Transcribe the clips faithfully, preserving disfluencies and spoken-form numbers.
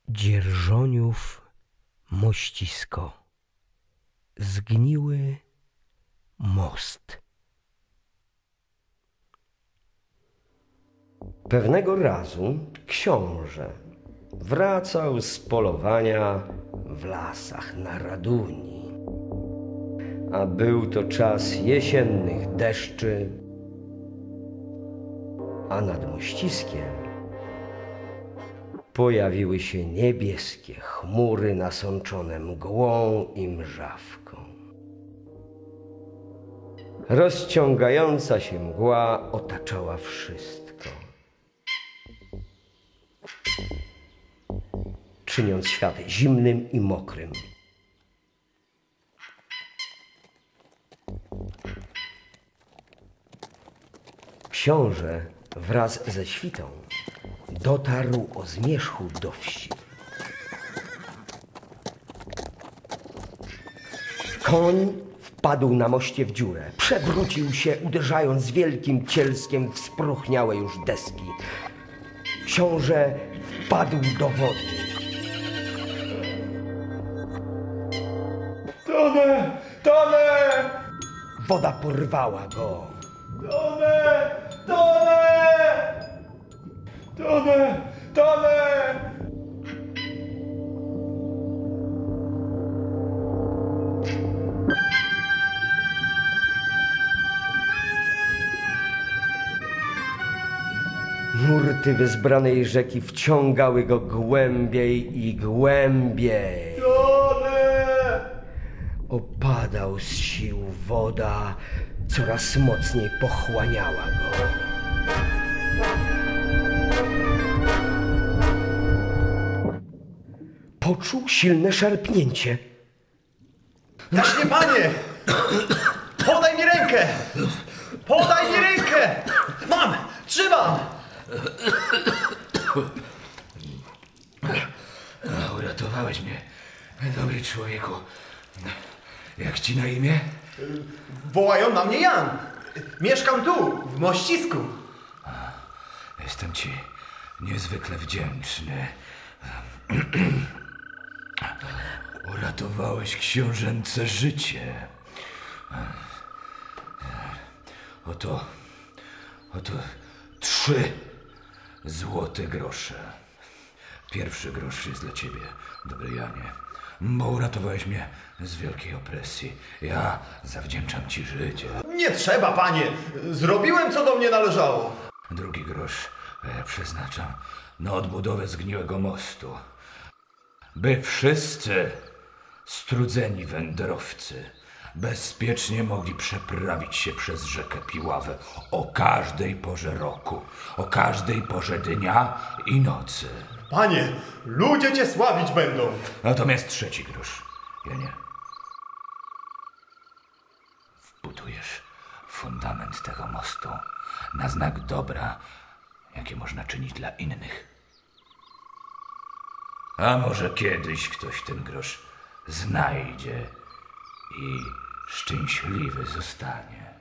Dzierżoniów mościsko. Zgniły most. Pewnego razu książę wracał z polowania w lasach na Raduni, a był to czas jesiennych deszczy, a nad mościskiem pojawiły się niebieskie chmury nasączone mgłą i mrzawką. Rozciągająca się mgła otaczała wszystko, czyniąc świat zimnym i mokrym. Książę wraz ze świtą dotarł o zmierzchu do wsi. Koń wpadł na moście w dziurę. Przewrócił się, uderzając wielkim cielskiem w spróchniałe już deski. Książę wpadł do wody. Tonę! Tonę! Woda porwała go. Tonę! Tonę! Tonę! Tonę! Nurty wezbranej rzeki wciągały go głębiej i głębiej. Tonę! Opadał z sił, woda coraz mocniej pochłaniała go. Poczuł silne szarpnięcie. Jaśnie panie! Podaj mi rękę! Podaj mi rękę! Mam! Trzymam! Uratowałeś mnie, dobry człowieku. Jak ci na imię? Wołają na mnie Jan. Mieszkam tu, w Mościsku. Jestem ci niezwykle wdzięczny. Uratowałeś książęce życie. Oto, oto trzy złote grosze. Pierwszy grosz jest dla ciebie, dobry Janie, bo uratowałeś mnie z wielkiej opresji. Ja zawdzięczam ci życie. Nie trzeba, panie. Zrobiłem, co do mnie należało. Drugi grosz e, przeznaczam na odbudowę zgniłego mostu, by wszyscy strudzeni wędrowcy bezpiecznie mogli przeprawić się przez rzekę Piławę o każdej porze roku, o każdej porze dnia i nocy. Panie, ludzie cię sławić będą. Natomiast trzeci grosz, Janie. Wbudujesz fundament tego mostu na znak dobra, jakie można czynić dla innych. A może kiedyś ktoś ten grosz znajdzie i szczęśliwy zostanie.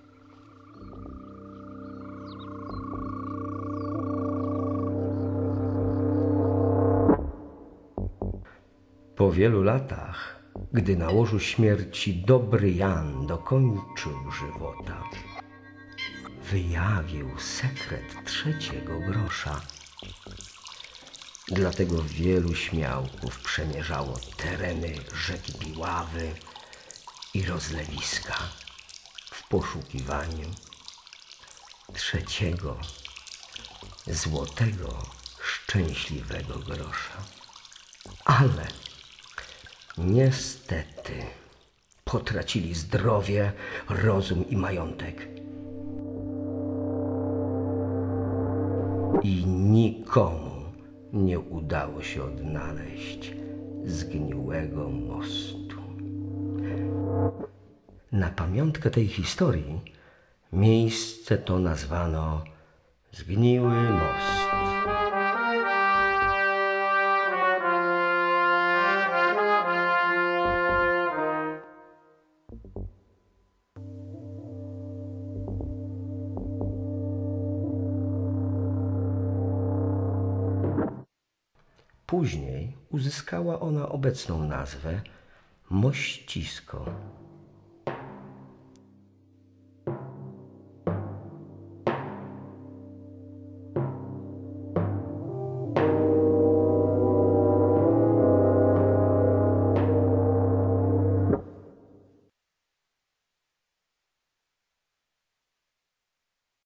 Po wielu latach, gdy na łożu śmierci dobry Jan dokończył żywota, wyjawił sekret trzeciego grosza. Dlatego wielu śmiałków przemierzało tereny rzeki Piławy i rozlewiska w poszukiwaniu trzeciego złotego, szczęśliwego grosza. Ale niestety potracili zdrowie, rozum i majątek. I nikomu nie udało się odnaleźć zgniłego mostu. Na pamiątkę tej historii miejsce to nazwano Zgniły Most. Później uzyskała ona obecną nazwę Mościsko.